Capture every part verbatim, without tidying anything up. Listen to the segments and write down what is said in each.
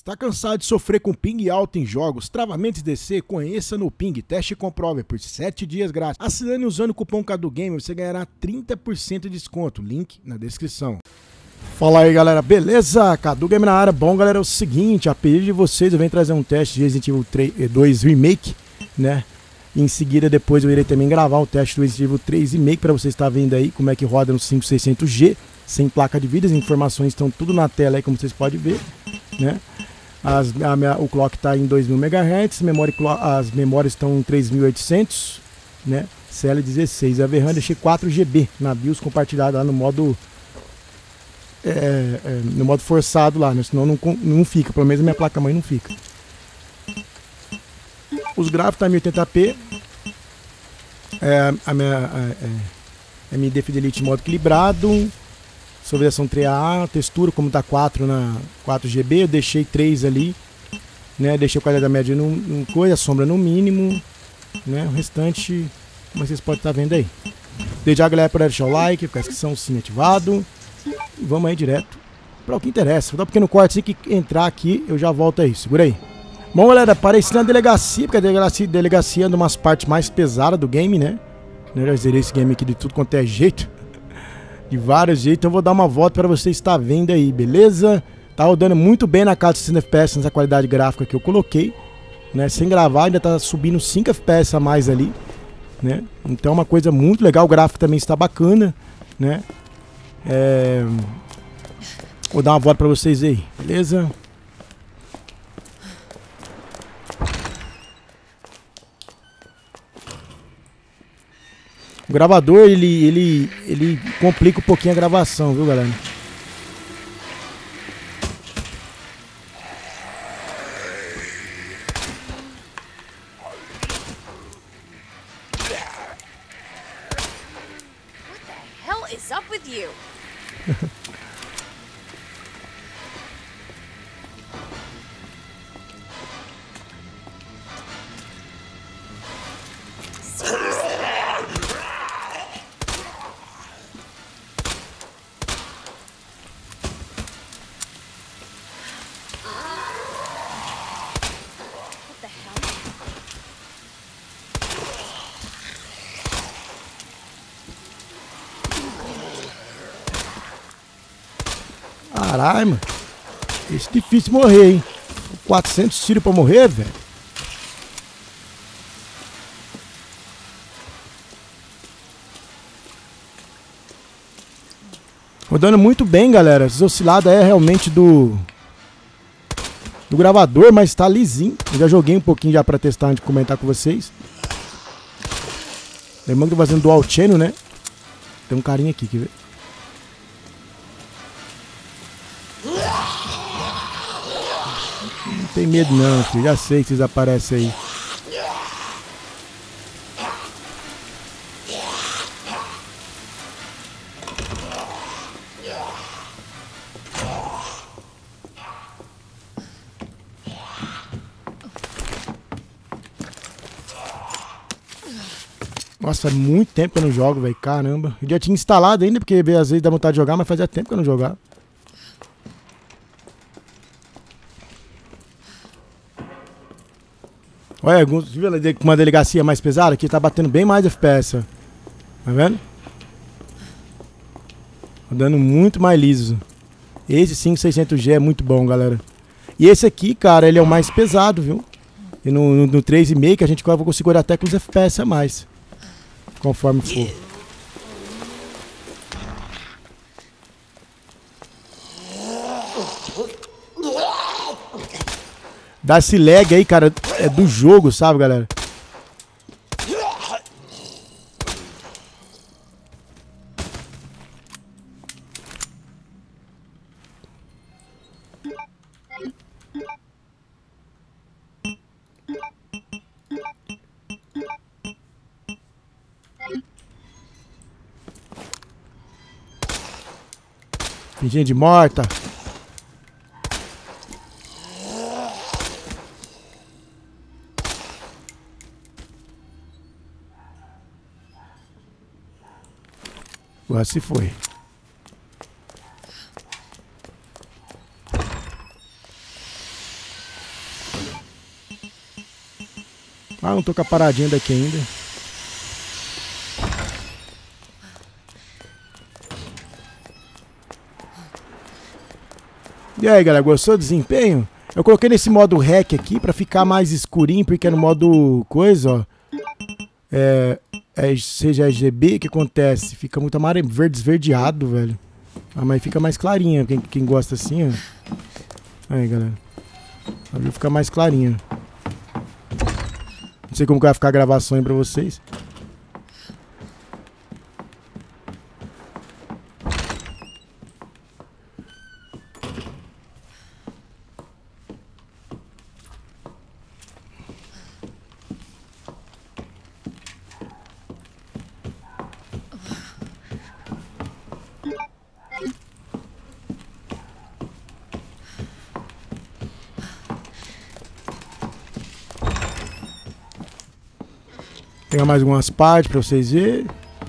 Está cansado de sofrer com ping alto em jogos, travamentos D C? Conheça no Ping, teste e comprove por sete dias grátis. Assinando usando o cupom CADUGAME, você ganhará trinta por cento de desconto, link na descrição. Fala aí galera, beleza? CADUGAME na área. Bom galera, é o seguinte, a pedido de vocês eu venho trazer um teste de Resident Evil dois Remake, né? Em seguida depois eu irei também gravar o teste do Resident Evil três Remake para você estar vendo aí como é que roda no cinco mil e seiscentos G, sem placa de vídeo. As informações estão tudo na tela aí, como vocês podem ver, né? As, a minha, o clock está em dois mil megahertz, memória, as memórias estão em três mil e oitocentos, né? C L dezesseis. A VRAM deixei quatro G B na BIOS compartilhada lá no modo é, é, no modo forçado lá, né? Senão não, não fica, pelo menos a minha placa-mãe não fica. Os gráficos estão em mil e oitenta p. É, a minha é, é, M D Fidelity modo equilibrado. Sobrevelação três A, textura como tá quatro na quatro G B, eu deixei três ali, né? Deixei o quadrado da média no, no coisa, a sombra no mínimo, né? O restante, como vocês podem estar vendo aí. Desde já, galera, para deixar o like, com a inscrição sim ativado. E vamos aí direto para o que interessa. Vou dar um pequeno corte, assim que entrar aqui, eu já volto aí. Segura aí. Bom, galera, apareci na delegacia, porque a delegacia, delegacia é uma das partes mais pesadas do game, né? Eu já zerei esse game aqui de tudo quanto é jeito. De vários jeitos, então eu vou dar uma volta para você estar vendo aí, beleza? Tá rodando muito bem na casa de sessenta F P S nessa qualidade gráfica que eu coloquei, né? Sem gravar, ainda tá subindo cinco F P S a mais ali, né? Então é uma coisa muito legal, o gráfico também está bacana, né? É... Vou dar uma volta para vocês aí, beleza? O gravador, ele, ele, ele complica um pouquinho a gravação, viu, galera? What the hell is up with you? Caralho, mano. Esse é difícil morrer, hein? quatrocentos tiros pra morrer, velho. Rodando muito bem, galera. Essa oscilada é realmente do do gravador, mas tá lisinho. Eu já joguei um pouquinho já pra testar antes de comentar com vocês. Lembrando que tô fazendo dual channel, né? Tem um carinha aqui, quer ver? Não tem medo não, filho. Já sei que vocês aparecem aí. Nossa, faz muito tempo que eu não jogo, velho. Caramba. Eu já tinha instalado ainda, porque às vezes dá vontade de jogar, mas fazia tempo que eu não jogava. Olha, alguns, viu uma delegacia mais pesada? Aqui tá batendo bem mais F P S. Ó. Tá vendo? Rodando muito mais liso. Esse cinco mil e seiscentos G é muito bom, galera. E esse aqui, cara, ele é o mais pesado, viu? E no, no, no três Remake que a gente vai conseguir até com os F P S a mais. Conforme for. Dá esse lag aí, cara, é do jogo, sabe, galera? Finginha de morta. Agora se foi. Ah, não tô com a paradinha daqui ainda. E aí, galera, gostou do desempenho? Eu coloquei nesse modo hack aqui pra ficar mais escurinho, porque é no modo coisa, ó. É, é, seja R G B, o que acontece? Fica muito amarelo, verde, esverdeado, velho. Ah, mas fica mais clarinha, quem, quem gosta assim, ó. Aí, galera. Vai ficar mais clarinha. Não sei como que vai ficar a gravação aí pra vocês. Pegar mais algumas partes pra vocês verem.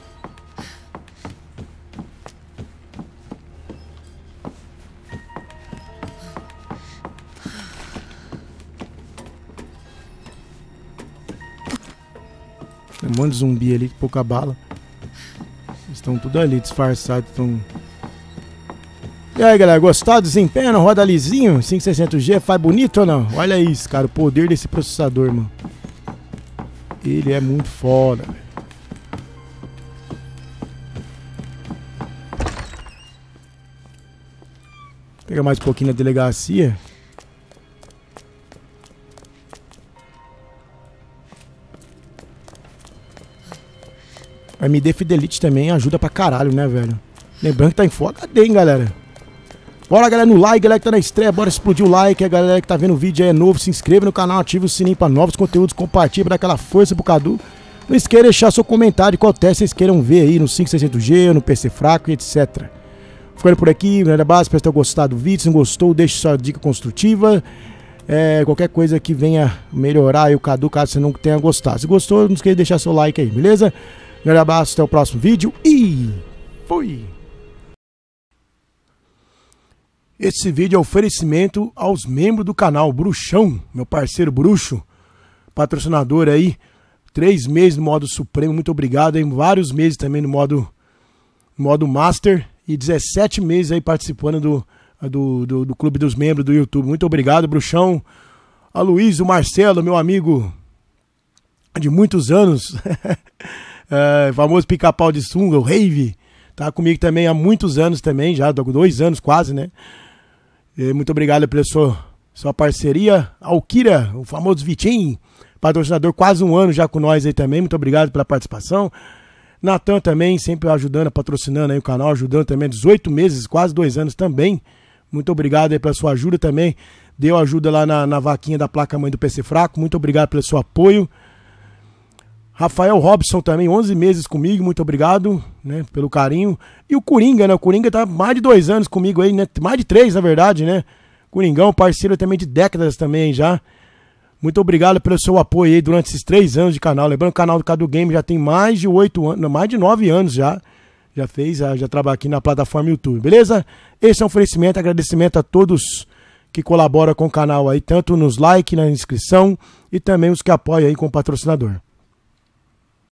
Tem um monte de zumbi ali, pouca bala. Eles estão tudo ali disfarçados. Tão... E aí, galera, gostou do desempenho? Roda lisinho? cinco sessenta G, faz bonito ou não? Olha isso, cara, o poder desse processador, mano. Ele é muito foda, velho. Vou pegar mais um pouquinho na delegacia. A M D Fidelity também ajuda pra caralho, né, velho? Lembrando que tá em Full H D, hein, galera? Bora, galera, no like, galera que tá na estreia, bora explodir o like. A galera que tá vendo o vídeo aí é novo, se inscreva no canal, ativa o sininho pra novos conteúdos, compartilha, dá aquela força pro Cadu. Não esqueça de deixar seu comentário, qual teste vocês queiram ver aí no cinco seiscentos G, no P C fraco e etcétera. Ficando por aqui, um grande abraço, espero que tenham gostado do vídeo. Se não gostou, deixe sua dica construtiva. É, qualquer coisa que venha melhorar aí o Cadu, caso você não tenha gostado. Se gostou, não esqueça de deixar seu like aí, beleza? Um grande abraço, até o próximo vídeo e fui! Esse vídeo é oferecimento aos membros do canal Bruxão, meu parceiro Bruxo, patrocinador aí, três meses no modo Supremo, muito obrigado, aí, vários meses também no modo, modo Master e dezessete meses aí participando do, do, do, do Clube dos Membros do YouTube, muito obrigado, Bruxão. A Luiz, o Marcelo, meu amigo de muitos anos, é, famoso pica-pau de sunga, o Rave, tá comigo também há muitos anos também, já dois anos quase, né? Muito obrigado pela sua, sua parceria. Alkira, o famoso Vitinho, patrocinador quase um ano já com nós aí também. Muito obrigado pela participação. Natan também, sempre ajudando, patrocinando aí o canal, ajudando também, dezoito meses, quase dois anos também. Muito obrigado aí pela sua ajuda também. Deu ajuda lá na, na vaquinha da placa-mãe do P C Fraco. Muito obrigado pelo seu apoio. Rafael Robson também, onze meses comigo, muito obrigado, né, pelo carinho. E o Coringa, né, o Coringa tá mais de dois anos comigo aí, né, mais de três na verdade, né. Coringão, parceiro também de décadas também já. Muito obrigado pelo seu apoio aí durante esses três anos de canal. Lembrando que o canal do Cadu Game já tem mais de oito anos, não, mais de nove anos já. Já fez, já, já trabalha aqui na plataforma YouTube, beleza? Esse é um oferecimento, agradecimento a todos que colaboram com o canal aí, tanto nos likes, na inscrição e também os que apoiam aí com o patrocinador.